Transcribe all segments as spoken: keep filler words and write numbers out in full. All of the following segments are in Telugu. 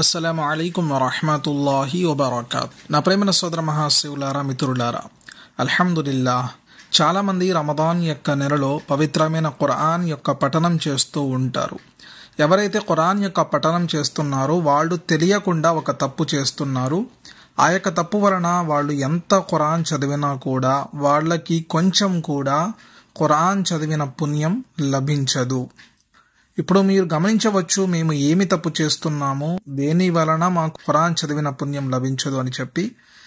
అస్సలాము అలైకుం వరహ్మతుల్లాహి వబరకాత్. నా ప్రేమ సోదర మహాశివులారా, మిత్రులారా, అల్హమ్దులిల్లాహ్. చాలామంది రమదాన్ యొక్క నెలలో పవిత్రమైన ఖురాన్ యొక్క పఠనం చేస్తూ ఉంటారు. ఎవరైతే ఖురాన్ యొక్క పఠనం చేస్తున్నారో వాళ్ళు తెలియకుండా ఒక తప్పు చేస్తున్నారు. ఆ యొక్క తప్పు వలన వాళ్ళు ఎంత ఖురాన్ చదివినా కూడా వాళ్ళకి కొంచెం కూడా ఖురాన్ చదివిన పుణ్యం లభించదు. ఇప్పుడు మీరు గమనించవచ్చు, మేము ఏమి తప్పు చేస్తున్నాము, దేని వలన మాకు ఖురాన్ చదివిన పుణ్యం లభించదు అని చెప్పి.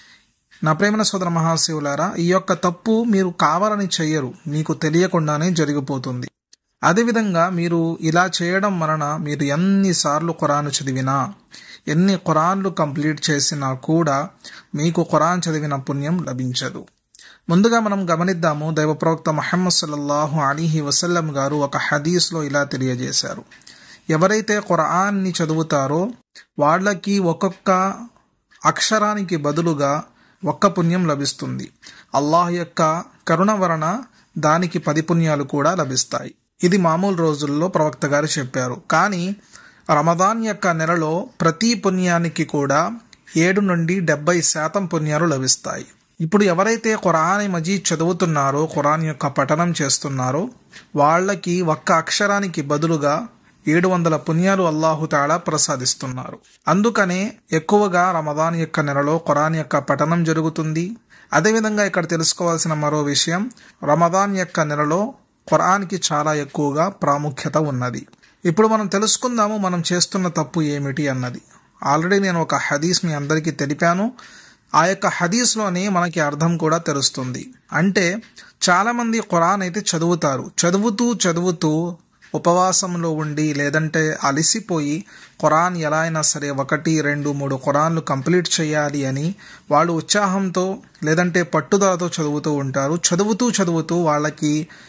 నా ప్రేమ సోదర మహాశివులారా, ఈ యొక్క తప్పు మీరు కావాలని చెయ్యరు, మీకు తెలియకుండానే జరిగిపోతుంది. అదేవిధంగా మీరు ఇలా చేయడం వలన మీరు ఎన్నిసార్లు ఖురాన్ చదివినా, ఎన్ని ఖురాన్లు కంప్లీట్ చేసినా కూడా మీకు ఖురాన్ చదివిన పుణ్యం లభించదు. ముందుగా మనం గమనిద్దాము, దైవ ప్రవక్త ముహమ్మద్ సల్లల్లాహు అలీహి వసల్లం గారు ఒక హదీస్లో ఇలా తెలియజేశారు. ఎవరైతే ఖురాన్ని చదువుతారో వాళ్ళకి ఒక్కొక్క అక్షరానికి బదులుగా ఒక్క పుణ్యం లభిస్తుంది. అల్లాహ్ యొక్క కరుణ వలన దానికి పది పుణ్యాలు కూడా లభిస్తాయి. ఇది మామూలు రోజుల్లో ప్రవక్త గారు చెప్పారు. కానీ రమదాన్ యొక్క నెలలో ప్రతి పుణ్యానికి కూడా ఏడు నుండి డెబ్బై శాతం పుణ్యాలు లభిస్తాయి. ఇప్పుడు ఎవరైతే ఖురాన్ మజీద్ చదువుతున్నారో, ఖురాన్ యొక్క పఠనం చేస్తున్నారో వాళ్ళకి ఒక్క అక్షరానికి బదులుగా ఏడు వందల పుణ్యాలు అల్లాహు తాలా ప్రసాదిస్తున్నారు. అందుకనే ఎక్కువగా రమదాన్ యొక్క నెలలో ఖురాన్ యొక్క పఠనం జరుగుతుంది. అదేవిధంగా ఇక్కడ తెలుసుకోవాల్సిన మరో విషయం, రమదాన్ యొక్క నెలలో ఖురాన్కి చాలా ఎక్కువగా ప్రాముఖ్యత ఉన్నది. ఇప్పుడు మనం తెలుసుకుందాము మనం చేస్తున్న తప్పు ఏమిటి అన్నది. ఆల్రెడీ నేను ఒక హదీస్ మీ అందరికీ తెలిపాను. ఆ యొక్క హదీస్లోనే మనకి అర్థం కూడా తెలుస్తుంది. అంటే చాలామంది ఖురాన్ అయితే చదువుతారు, చదువుతూ చదువుతూ ఉపవాసంలో ఉండి లేదంటే అలసిపోయి ఖురాన్ ఎలా అయినా సరే ఒకటి రెండు మూడు ఖురాన్లు కంప్లీట్ చేయాలి అని వాళ్ళు ఉత్సాహంతో లేదంటే పట్టుదలతో చదువుతూ ఉంటారు. చదువుతూ చదువుతూ వాళ్ళకి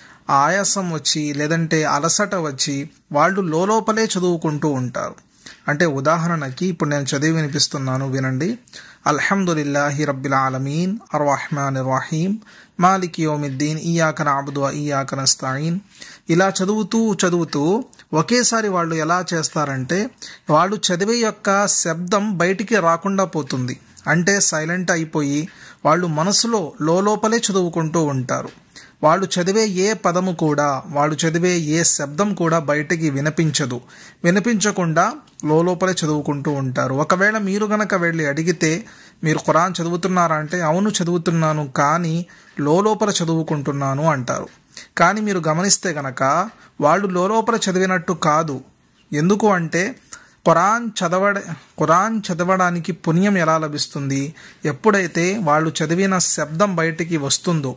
ఆయాసం వచ్చి లేదంటే అలసట వచ్చి వాళ్ళు లోపలే చదువుకుంటూ ఉంటారు. అంటే ఉదాహరణకి ఇప్పుడు నేను చదివి వినిపిస్తున్నాను, వినండి. అల్హమ్దులిల్లాహి రబ్బిల్ ఆలమీన్ అర్రహ్మానిర్ రహీం మాలికి యౌమిద్దీన్ ఇయ్యాక నఅబుదు వ ఇయ్యాక నస్తఈన్. ఇలా చదువుతూ చదువుతూ ఒకేసారి వాళ్ళు ఎలా చేస్తారంటే వాళ్ళు చదివే యొక్క శబ్దం బయటికి రాకుండా పోతుంది. అంటే సైలెంట్ అయిపోయి వాళ్ళు మనసులో లోపలే చదువుకుంటూ ఉంటారు. వాళ్ళు చదివే ఏ పదము కూడా, వాళ్ళు చదివే ఏ శబ్దం కూడా బయటికి వినిపించదు. వినిపించకుండా లోపలే చదువుకుంటూ ఉంటారు. ఒకవేళ మీరు గనక వెళ్ళి అడిగితే మీరు ఖురాన్ చదువుతున్నారా అంటే అవును చదువుతున్నాను, కానీ లోపల చదువుకుంటున్నాను అంటారు. కానీ మీరు గమనిస్తే గనక వాళ్ళు లోపల చదివినట్టు కాదు. ఎందుకు అంటే ఖురాన్ చదవడ ఖురాన్ చదవడానికి పుణ్యం ఎలా లభిస్తుంది? ఎప్పుడైతే వాళ్ళు చదివిన శబ్దం బయటికి వస్తుందో,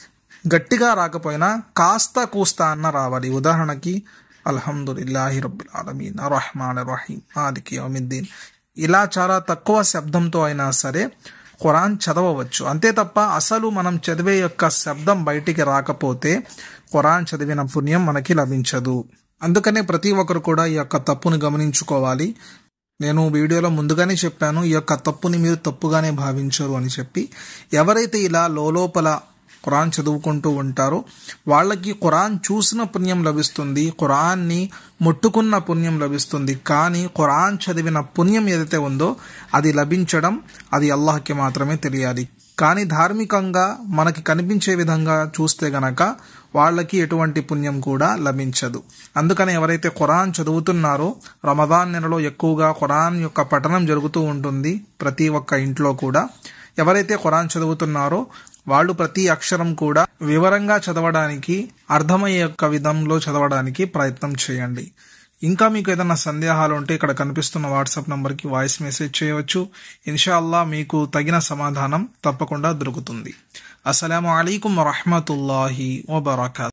గట్టిగా రాకపోయినా కాస్త కూస్తా అన్న రావాలి. ఉదాహరణకి అల్హమ్దులిల్లాహి రబ్బిల్ ఆలమీన్ అర్రహ్మానిర్ రహీం మాలికి యౌమిద్దీన్, ఇలా చాలా తక్కువ శబ్దంతో అయినా సరే ఖురాన్ చదవవచ్చు. అంతే తప్ప అసలు మనం చదివే యొక్క శబ్దం బయటికి రాకపోతే ఖురాన్ చదివిన పుణ్యం మనకి లభించదు. అందుకనే ప్రతి ఒక్కరు కూడా ఈ యొక్క తప్పుని గమనించుకోవాలి. నేను వీడియోలో ముందుగానే చెప్పాను, ఈ యొక్క తప్పుని మీరు తప్పుగానే భావించరు అని చెప్పి. ఎవరైతే ఇలా లోపల ఖురాన్ చదువుకుంటూ ఉంటారో వాళ్ళకి ఖురాన్ చూసిన పుణ్యం లభిస్తుంది, ఖురాన్ని ముట్టుకున్న పుణ్యం లభిస్తుంది. కానీ ఖురాన్ చదివిన పుణ్యం ఏదైతే ఉందో అది లభించడం అది అల్లాహ్కి మాత్రమే తెలియాలి. కానీ ధార్మికంగా మనకి కనిపించే విధంగా చూస్తే గనక వాళ్ళకి ఎటువంటి పుణ్యం కూడా లభించదు. అందుకని ఎవరైతే ఖురాన్ చదువుతున్నారో రమదాన్ నెలలో ఎక్కువగా ఖురాన్ యొక్క పఠనం జరుగుతూ ఉంటుంది ప్రతి ఒక్క ఇంట్లో కూడా. ఎవరైతే ఖురాన్ చదువుతున్నారో వాళ్ళు ప్రతి అక్షరం కూడా వివరంగా చదవడానికి, అర్థమయ్యే యొక్క విధంలో చదవడానికి ప్రయత్నం చేయండి. ఇంకా మీకు ఏదైనా సందేహాలు ఉంటే ఇక్కడ కనిపిస్తున్న వాట్సాప్ నంబర్కి వాయిస్ మెసేజ్ చేయవచ్చు. ఇన్షాల్లా మీకు తగిన సమాధానం తప్పకుండా దొరుకుతుంది. అస్సలాము అలైకుం వరహ్మతుల్లాహి వబరకాత్.